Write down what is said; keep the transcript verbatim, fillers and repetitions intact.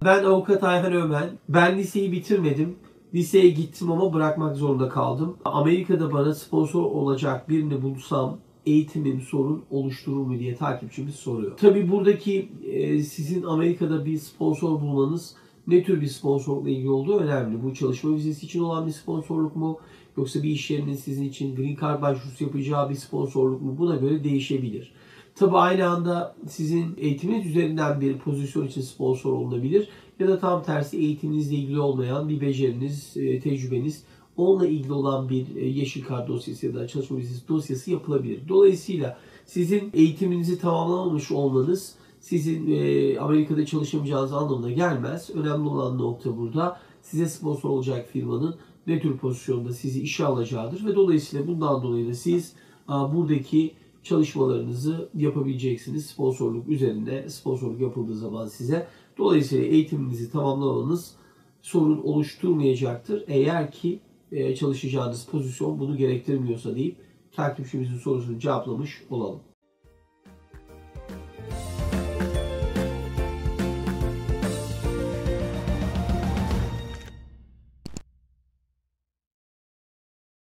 Ben avukat Ayhan Ömen. Ben liseyi bitirmedim. Liseye gittim ama bırakmak zorunda kaldım. Amerika'da bana sponsor olacak birini bulsam eğitimim sorun oluşturur mu diye takipçimiz soruyor. Tabii buradaki e, sizin Amerika'da bir sponsor bulmanız ne tür bir sponsorlukla ilgili olduğu önemli. Bu çalışma vizesi için olan bir sponsorluk mu? Yoksa bir iş yerinin sizin için Green Card başvurusu yapacağı bir sponsorluk mu? Buna göre değişebilir. Tabii aynı anda sizin eğitiminiz üzerinden bir pozisyon için sponsor olunabilir. Ya da tam tersi eğitiminizle ilgili olmayan bir beceriniz, tecrübeniz, onunla ilgili olan bir yeşil kart dosyası ya da çalışma vizesi dosyası yapılabilir. Dolayısıyla sizin eğitiminizi tamamlamamış olmanız sizin Amerika'da çalışamayacağınız anlamına gelmez. Önemli olan nokta burada size sponsor olacak firmanın ne tür pozisyonda sizi işe alacağıdır ve dolayısıyla bundan dolayı da siz buradaki çalışmalarınızı yapabileceksiniz sponsorluk üzerinde, sponsorluk yapıldığı zaman size. Dolayısıyla eğitiminizi tamamlamanız sorun oluşturmayacaktır. Eğer ki çalışacağınız pozisyon bunu gerektirmiyorsa deyip takipçimizin sorusunu cevaplamış olalım.